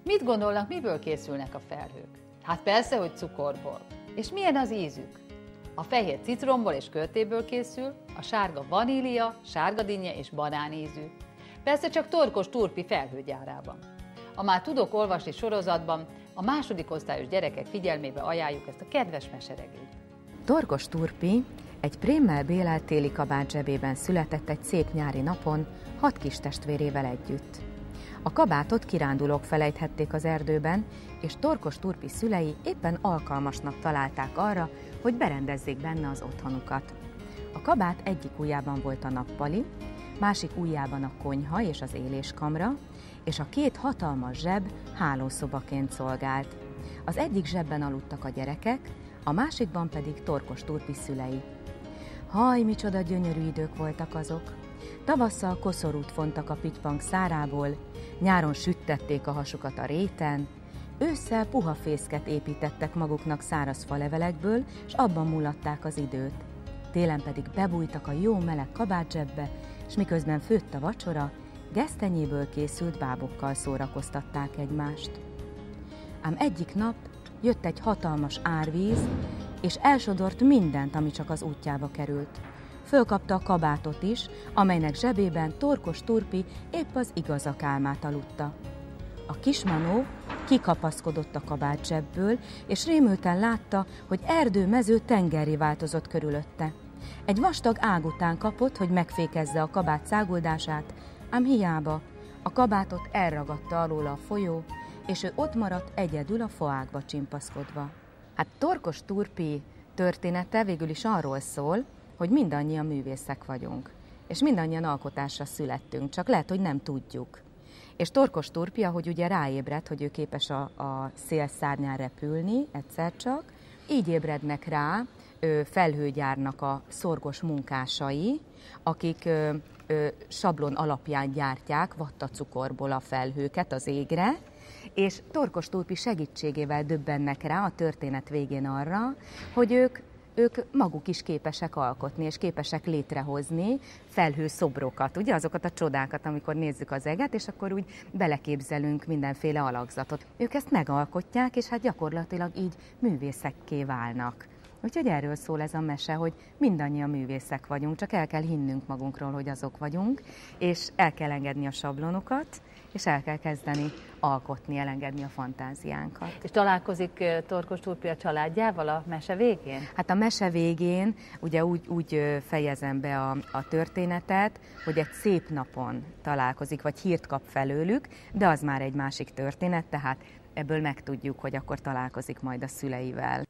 Mit gondolnak, miből készülnek a felhők? Hát persze, hogy cukorból. És milyen az ízük? A fehér citromból és körtéből készül, a sárga vanília, sárga dinnye és banánízű. Persze csak Torkos Turpi felhőgyárában. A Már tudok olvasni sorozatban a második osztályos gyerekek figyelmébe ajánljuk ezt a kedves meseregényt. Torkos Turpi egy prémmel bélelt téli kabát zsebében született egy szép nyári napon 6 kis testvérével együtt. A kabátot kirándulók felejthették az erdőben, és Torkos Turpi szülei éppen alkalmasnak találták arra, hogy berendezzék benne az otthonukat. A kabát egyik ujjában volt a nappali, másik ujjában a konyha és az éléskamra, és a 2 hatalmas zseb hálószobaként szolgált. Az egyik zsebben aludtak a gyerekek, a másikban pedig Torkos Turpi szülei. Haj, micsoda gyönyörű idők voltak azok! Tavasszal koszorút fontak a pittypank szárából, nyáron süttették a hasukat a réten, ősszel puha fészket építettek maguknak száraz falevelekből, és abban mulatták az időt. Télen pedig bebújtak a jó meleg kabátzsebbe, és miközben főtt a vacsora, gesztenyéből készült bábokkal szórakoztatták egymást. Ám egyik nap jött egy hatalmas árvíz, és elsodort mindent, ami csak az útjába került. Fölkapta a kabátot is, amelynek zsebében Torkos Turpi épp az igazak álmát aludta. A kismanó kikapaszkodott a kabátzsebből, és rémülten látta, hogy erdő-mező tengerré változott körülötte. Egy vastag ág után kapott, hogy megfékezze a kabát száguldását, ám hiába, a kabátot elragadta alóla a folyó, és ő ott maradt egyedül a faágba csimpaszkodva. Hát Torkos Turpi története végül is arról szól, hogy mindannyian művészek vagyunk, és mindannyian alkotásra születtünk, csak lehet, hogy nem tudjuk. És Torkos Turpi, ahogy ugye ráébred, hogy ő képes a szél szárnyán repülni egyszer csak, így ébrednek rá felhőgyárnak a szorgos munkásai, akik sablon alapján gyártják vattacukorból a felhőket az égre, és Torkos Turpi segítségével döbbennek rá a történet végén arra, hogy ők maguk is képesek alkotni, és képesek létrehozni felhőszobrokat, ugye azokat a csodákat, amikor nézzük az eget, és akkor úgy beleképzelünk mindenféle alakzatot. Ők ezt megalkotják, és hát gyakorlatilag így művészekké válnak. Úgyhogy erről szól ez a mese, hogy mindannyian művészek vagyunk, csak el kell hinnünk magunkról, hogy azok vagyunk, és el kell engedni a sablonokat, és el kell kezdeni alkotni, elengedni a fantáziánkat. És találkozik Torkos Turpi a családjával a mese végén? Hát a mese végén ugye úgy fejezem be a történetet, hogy egy szép napon találkozik, vagy hírt kap felőlük, de az már egy másik történet, tehát ebből megtudjuk, hogy akkor találkozik majd a szüleivel.